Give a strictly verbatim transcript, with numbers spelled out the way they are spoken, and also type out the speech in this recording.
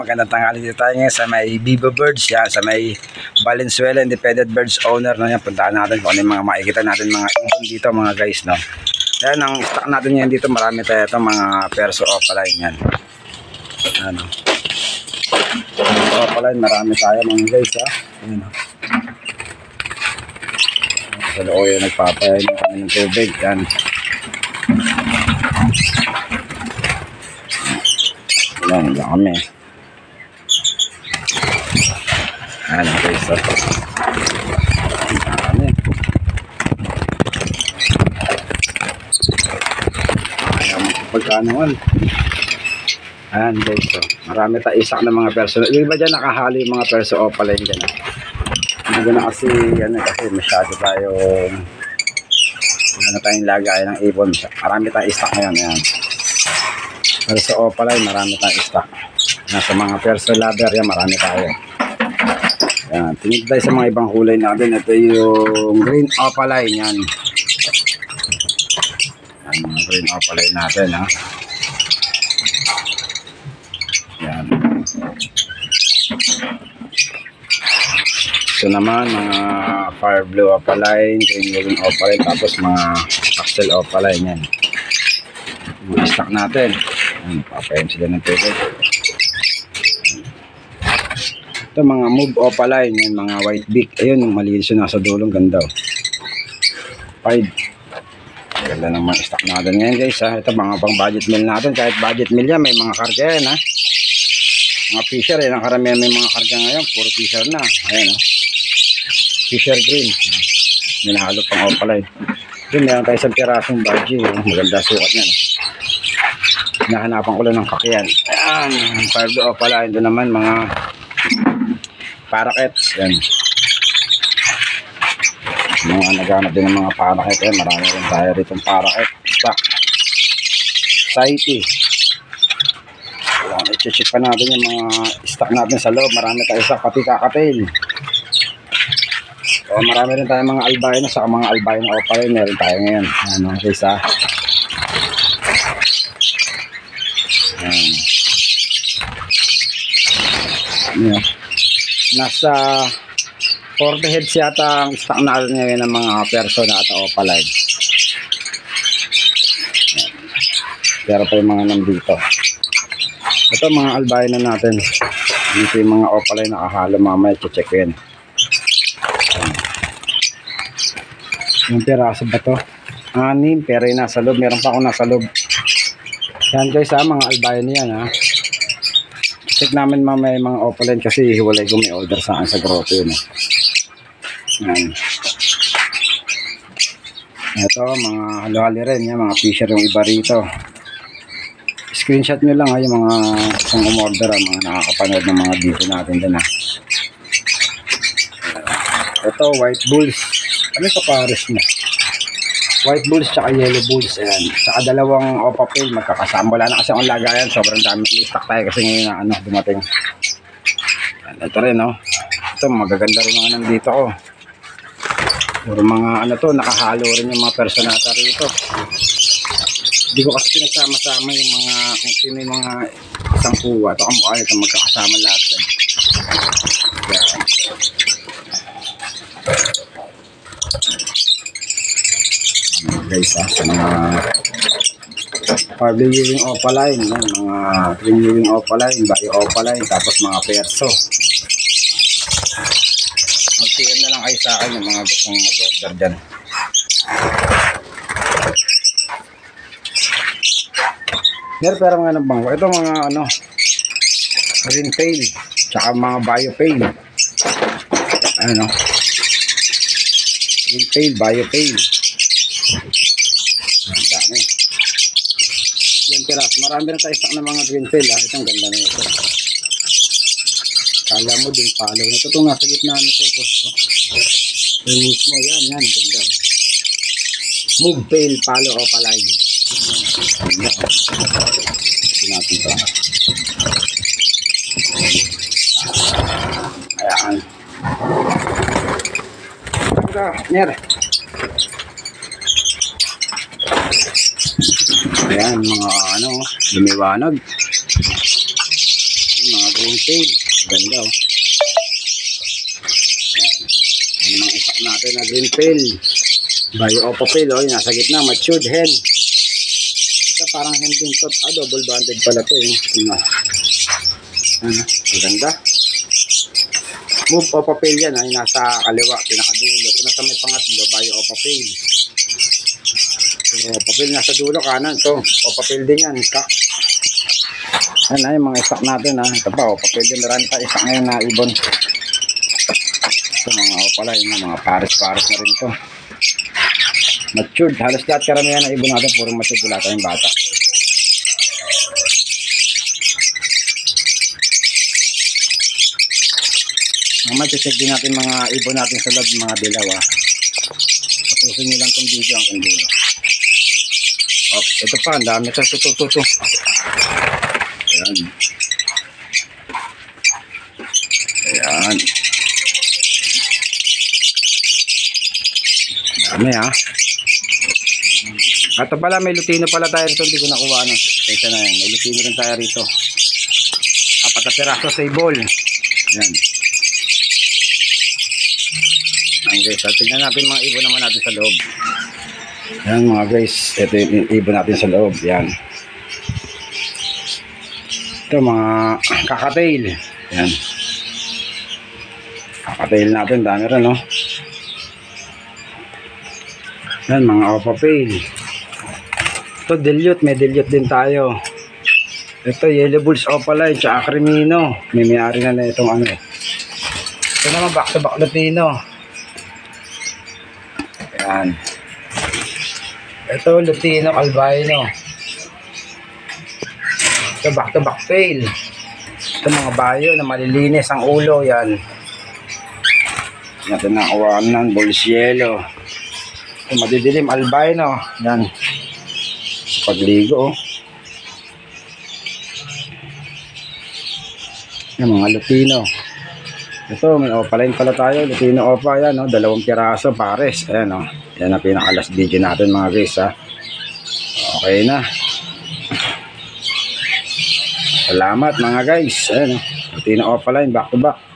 Magandang tanghali dito tayo ngayon sa may Viva Birds yan, sa may Valenzuela Independent Birds owner no yan. Puntaan natin kung ano yung mga makikita natin mga ibon dito mga guys no. Yan ang stock natin ngayon dito, marami tayo ito mga perso opaline yan. Ano. Opaline marami tayo mga guys ha. Ayan. Sa loob yung nagpapayain ng kami ng tubig yan. Yan, yan kami. Ayan ang guys ha. Marami. Ayan pagkanoan. Ayan guys ha. Marami tayo isak na mga perso. Yung iba dyan nakahalo yung mga perso opaline dyan ha. Hindi na kasi yan kasi masyado tayo ano tayong lagay ng ibon. Marami tayong stock ngayon yan. Pero sa opaline marami tayong stock. Nasa mga perso lover yan marami tayo. Yan, tingin tayo sa mga ibang kulay natin. Ito yung green opaline yan. Yan mga green opaline natin ha. Yan. Ito naman mga fire blue opaline, green green opaline, tapos mga axel opaline yan. Yung stock natin. Yan, papayin sila ng tubig. Ito mga move opaline, yan mga white beak. Ayun, malinis yun nasa dulong, ganda. Five. Ganda ng mga stock natin ngayon guys ha. Ito mga pang budget meal natin. Kahit budget meal yan, may mga karga yan ha. Mga fisher yan, ang karamihan may mga karga ngayon. Puro fisher na. Ayan ha. Fisher green. Minahalo pang opaline. Yun, meron tayo isang pirasong budgie. Maganda sukat niya. No? Hinahanapan ko lang ng kakyan. Ayan. Fire blue opaline. Ito naman mga parakeets. Yan. Mga naghanap din ng mga parakeet. Yan. Marami rin tayo rito ng parakeet. Stock. Society. Yan. I-check pa natin yung mga stock natin sa loob. Marami tayo stock. Pati kakatail. So, marami rin tayo mga albino. Saka mga albino opaline. Meron tayo ngayon. Ano, isa. Yan. Yan. Nasa forty heads yata ang stock natin ngayon ng mga perso na at opaline. Pero pa yung mga nandito. Ito mga albino natin. Dito yung mga opaline nakahalo, mamaya check ko yan. Yung piraso ba to? Anim, pero yung nasa loob. Meron pa ako nasa loob. Yan guys ha, mga albino yan ha. Check namin mamaya yung mga opaline kasi hiwalay ko may order saan sa grotto yun. Yan. Ito, mga halo-hali rin. Yan, mga fisher yung iba rito. Screenshot nyo lang ha, yung mga isang umorder ha, mga nakakapanood ng mga video natin din ha. Ito, white bulls. Ano sa pares na? White bulls tsaka yellow bulls. Ayan. Tsaka dalawang opa pail magkakasama. Wala na kasi ang lagayan. Sobrang dami. Stock tayo kasi ngayon na ano, dumating. Ayan. Ito rin no. Ito magaganda rin mga nandito ko. Puro mga ano to. Nakahalo rin yung mga personata rito. Hindi ko kasi pinagsama-sama yung mga kung sino yung mga isang kuwa. Ito kamukha ito magkakasama lahat yan. Ayan. Guys ha, sa mga Parblue Ewing opaline, yan, mga Green Ewing opaline, Bayo opaline, tapos mga perso. Mag-P M na lang kayo sa akin yung mga gustong mag-order dyan. Meron pero mga nabangko. Ito mga ano green tail, tsaka mga Bayo tail. Ano green tail, Bayo tail. Ang dami. Yan piras. Marami rin tayo stock ng mga green tail ha. Itong ganda na ito. Kala mo din palo na ito. Ito nga sa gitna na ito. Ito. Yung mismo yan. Yan. Ganda. Move tail palo opaline. Ganda. Ito natin ito. Ayan. Ito. Nere. Ayan, mga ano, lumiwanag. Ayan, mga green tail. Ganda oh. Yan mga isak natin na green tail. Bayo opa tail oh. Yung nasa gitna, matured hen. Ito parang hen din to. Ah, double banded pala to eh. Ano. Ano. Ganda. Move opa tail yan ah. Yung nasa kaliwa, pinakadulo. Ito nasa may pangatlo, bayo opa tail. So, papel nasa dulo kanan to. O papel din yan, isak. Yan ay mga isak natin ha. Ito pa o papel din. Marami pa isak ngayon na ibon. Ito mga o pala yun, mga pares-pares na rin to. Matured. Halos lahat karamihan na ibon natin. Puro matured. Wala tayong bata. Mamaya check din natin mga ibon natin sa loob, mga dilaw ha. Patusin nyo lang itong video ang kandulo. Oh, ito pa, ang dami ito, ito, ito, ito. Ayan. Ayan. Dami ha. Ito pala, may lutino pala tayo rito, hindi ko nakuha ano. Kaya na yan, may lutino rin tayo rito. Apat na piraso sa ibol. Ayan. Ayan guys, tingnan natin mga ibon naman natin sa loob. Ayan mga guys, ito yung ibon natin sa loob. Yan. Ito mga kakatail. Yan. Kakatail natin, dami rin no. Yan mga opapail. Ito dilute, may dilute din tayo. Ito yellow bulls opaline, tsaka crimino. May mayari na na itong ano. Ito naman back to back lutino. Yan. Ito, lutino, albino. Ito, back to back tail. Ito, mga bayo na malilinis ang ulo. Yan. Natin nakawanan, bulls yellow. Ito, madidilim, albino. Yan. Pagligo, oh. Yan, mga lutino. Ito, may opaline pala tayo. Lutino opa, yan, oh. Dalawang piraso, pares. Ayan, oh. Yan ang pinaka-last video natin mga guys ha. Okay na. Salamat mga guys. Ayan, Lutino opaline back to back.